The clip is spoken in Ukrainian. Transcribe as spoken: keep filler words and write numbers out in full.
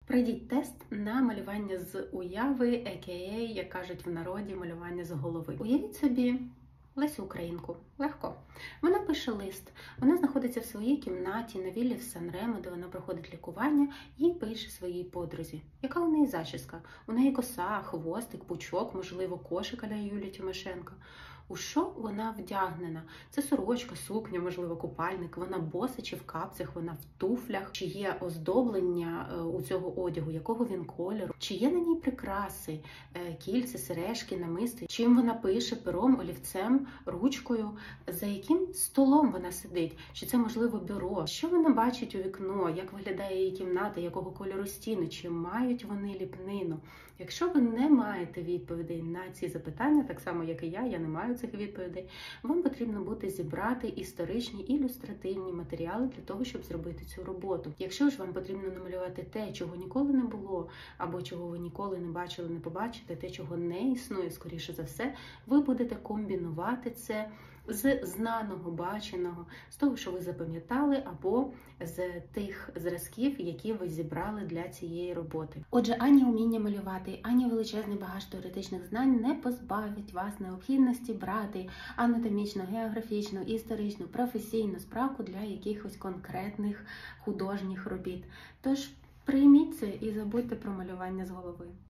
Пройдіть тест на малювання з уяви, а ка а, як кажуть в народі, малювання з голови. Уявіть собі Лесю Українку. Легко. Вона пише лист. Вона знаходиться в своїй кімнаті на віллі в Сан-Ремо, де вона проходить лікування, і пише своїй подрузі. Яка у неї зачіска? У неї коса, хвостик, пучок, можливо, кошик а-ля Юлія Тимошенко. У що вона вдягнена? Це сорочка, сукня, можливо, купальник. Вона боса чи в капцях, вона в туфлях. Чи є оздоблення у цього одягу, якого він кольору? Чи є на ній прикраси, кільця, сережки, намисти? Чим вона пише пером, олівцем, ручкою? За яким столом вона сидить? Чи це, можливо, бюро? Що вона бачить у вікно? Як виглядає її кімната? Якого кольору стіни? Чи мають вони ліпнину? Якщо ви не маєте відповідей на ці запитання, так само, як і я, я не маю цих відповідей, вам потрібно буде зібрати історичні ілюстративні матеріали для того, щоб зробити цю роботу. Якщо ж вам потрібно намалювати те, чого ніколи не було, або чого ви ніколи не бачили, не побачите, те, чого не існує, скоріше за все, ви будете комбінувати це з знаного, баченого, з того, що ви запам'ятали, або з тих зразків, які ви зібрали для цієї роботи. Отже, ані уміння малювати, ані величезний багаж теоретичних знань не позбавить вас необхідності брати анатомічну, географічну, історичну, професійну справку для якихось конкретних художніх робіт. Тож прийміть це і забудьте про малювання з голови.